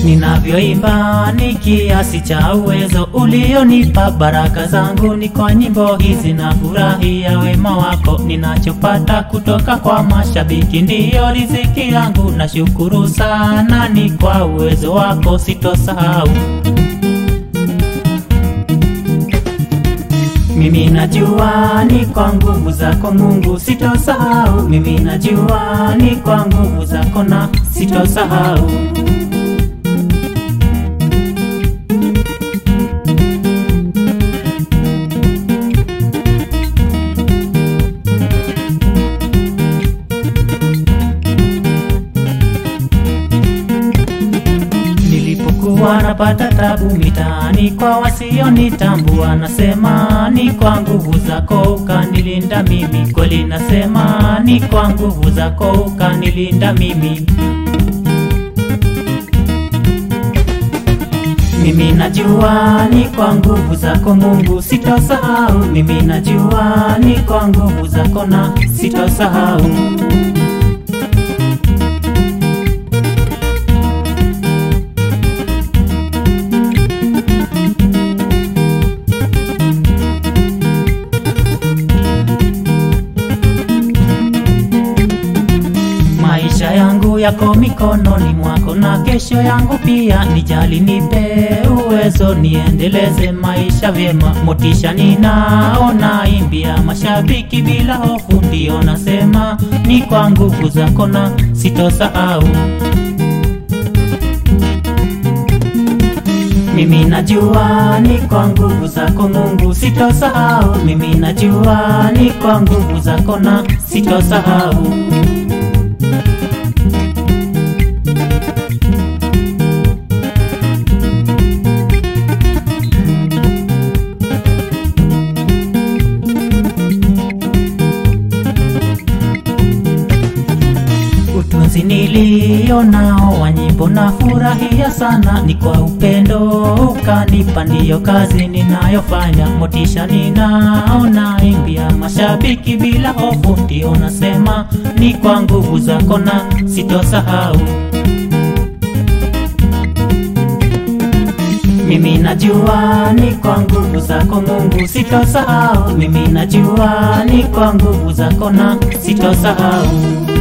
Ninavyoimba ni kiasi cha uwezo ulionipa, baraka zangu ni kwa nyimbo hizi na furahia wema wako. Ninachopata kutoka kwa mashabiki ndiyo riziki yangu, na shukuru sana ni kwa uwezo wako sitosahau. Mimi najua ni kwa nguvu zako Mungu sitosahau. Mimi najua ni kwa nguvu zako na sitosahau. Wanapata tabu mitaani kwa wasionitambua, nasema ni kwa nguvu zako ukanilinda mimi. Kweli nasema ni kwa nguvu zako ukanilinda mimi. Mimi najua ni kwa nguvu zako Mungu sitosahau. Mimi najua ni kwa nguvu zako na sitosahau. Maisha yangu yako mikononi mwako na kesho yangu pia, nijali nipe uwezo niendeleze maisha vyema. Motisha ninaona imbia mashabiki bila hofu, ndio nasema ni kwa nguvu zako na sitosahau. Mimi najua ni kwa nguvu zako Mungu sitosahau. Mimi najua ni kwa nguvu zako na sitosahau. Utunzi nilionao wa nyimbo na furahia sana, ni kwa upendo ukanipa ndiyo kazi ninayofanya. Motisha ninaona imbia mashabiki bila hofu, ndio nasema ni kwa nguvu zako na sitosahau. Mimi najua ni kwa nguvu zako Mungu sitosahau. Mimi najua ni kwa nguvu zako na sitosahau.